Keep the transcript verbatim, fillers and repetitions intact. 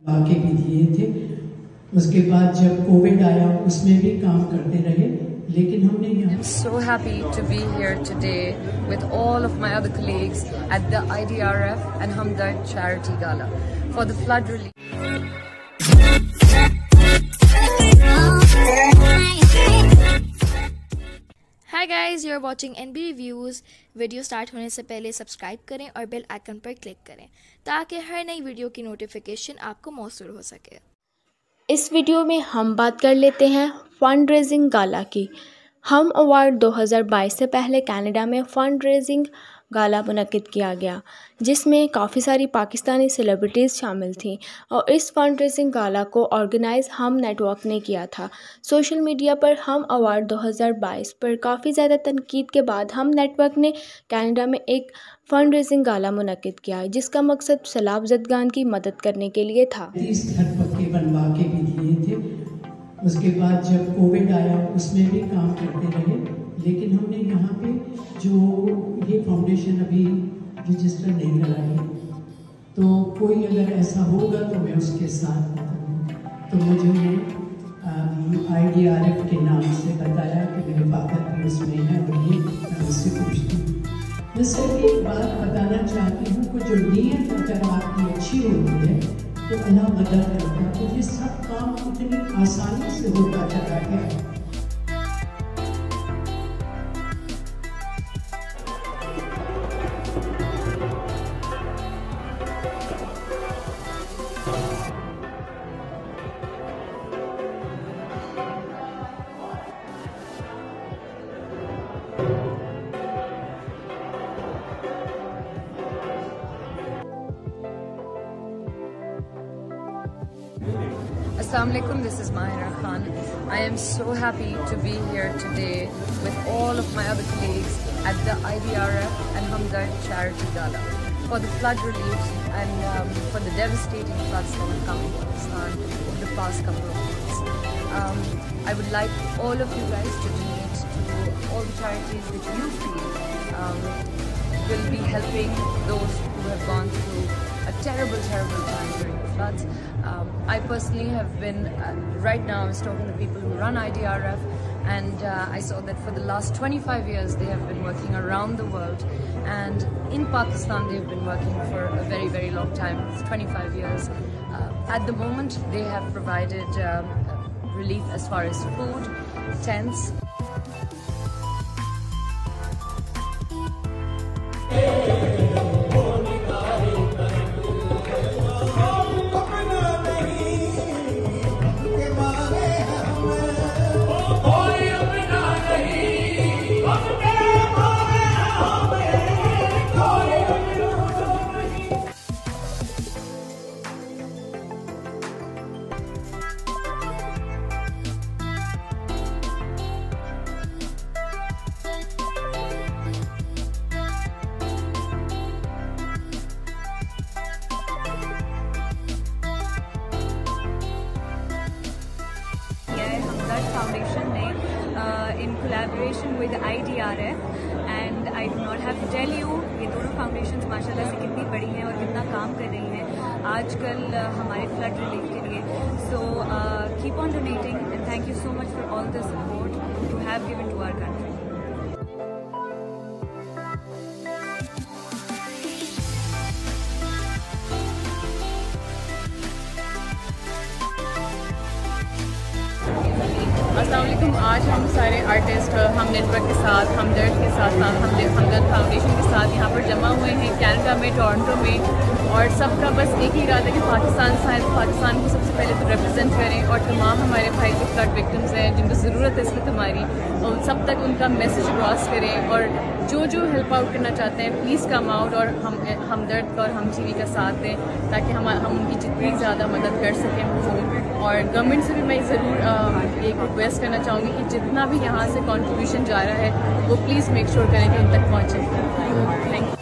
आके भी दिए थे। उसके बाद जब कोविड आया उसमें भी काम करते रहे, लेकिन हमने यहाँ I'm so happy to be here today with all of my other colleagues at the I D R F and Hamdard Charity Gala for the flood relief. Hi guys, you are watching N B Reviews. Video start होने से पहले subscribe करें और bell icon पर click करें ताकि हर नई video की नोटिफिकेशन आपको मौसूल हो सके। इस वीडियो में हम बात कर लेते हैं फंड रेजिंग गाला की। हम अवार्ड दो हज़ार बाईस से पहले कनाडा में फंड रेजिंग गाला मुनक्किद किया गया, जिसमें काफ़ी सारी पाकिस्तानी सेलिब्रिटीज़ शामिल थीं और इस फंड रेजिंग गाला को ऑर्गेनाइज़ हम नेटवर्क ने किया था। सोशल मीडिया पर हम अवार्ड दो हज़ार बाईस पर काफ़ी ज़्यादा तनकीद के बाद हम नेटवर्क ने कनाडा में एक फंड रेजिंग गाला मुनक्किद किया, जिसका मकसद सैलाब ज़दगान की मदद करने के लिए था। इस घर पक्के बनवा के भी दिए थे। उसके बाद जब कोविड आया उसमें भी काम करते रहे, लेकिन हमने यहाँ पे जो ये फाउंडेशन अभी रजिस्टर नहीं कराई, तो कोई अगर ऐसा होगा तो मैं उसके साथ तो मुझे आई डी आर एफ के नाम से बताया कि मेरे फादर भी उसमें है और ये मैं उससे पूछती हूँ। मैं सिर्फ एक बात बताना चाहती हूँ कि जो नीयत अगर आपकी अच्छी होती है तो अल्लाह मदद करता है। तो ये सब काम इतनी आसानी से होता चला गया। Assalamu alaikum, this is Mahira Khan. I am so happy to be here today with all of my other colleagues at the I D R F and Hamdard Charity Gala for the flood relief and um, for the devastating floods that have come in Pakistan over the past couple of months. Um, I would like all of you guys to donate to all the charities that you feel um, will be helping those who have gone through a terrible, terrible time during the floods. Um, I personally have been, uh, right now I was talking to people who run I D R F, and uh, I saw that for the last twenty-five years they have been working around the world, and in Pakistan they've been working for a very, very long time, twenty-five years. Uh, at the moment they have provided um, relief as far as food, tents. Foundation ने uh, in collaboration with I D R F, and I do not have to tell you ये दोनों foundations माशाल्लाह से कितनी बड़ी हैं और कितना काम कर रही हैं आजकल uh, हमारे फ्लड रिलीफ के लिए। So uh, keep on donating and thank you so much for all the support you have given to our country. अस्सलाम वालेकुम। आज हम सारे आर्टिस्ट हम नेटवर्क के साथ हमदर्द के साथ हम हमदर्द फाउंडेशन के साथ यहाँ पर जमा हुए हैं कनाडा में, टोरंटो में, और सबका बस एक ही इरादा है कि पाकिस्तान शायद पाकिस्तान को सबसे पहले तो रिप्रेजेंट करें और तमाम हमारे भाई जो फ्लड विक्टिम्स हैं जिनको ज़रूरत है इसकी हमारी, उन सब तक उनका मैसेज क्रॉस करें, और जो जो हेल्प आउट करना चाहते हैं प्लीज़ कम आउट और हम हमदर्द का और हम चीनी का साथ दें ताकि हम हम उनकी जितनी ज़्यादा मदद कर सकें वो। और गवर्नमेंट से भी मैं ज़रूर एक रिक्वेस्ट करना चाहूँगी कि जितना भी यहाँ से कंट्रीब्यूशन जा रहा है वो प्लीज़ मेक श्योर करें कि उन तक पहुँचे। Thank you.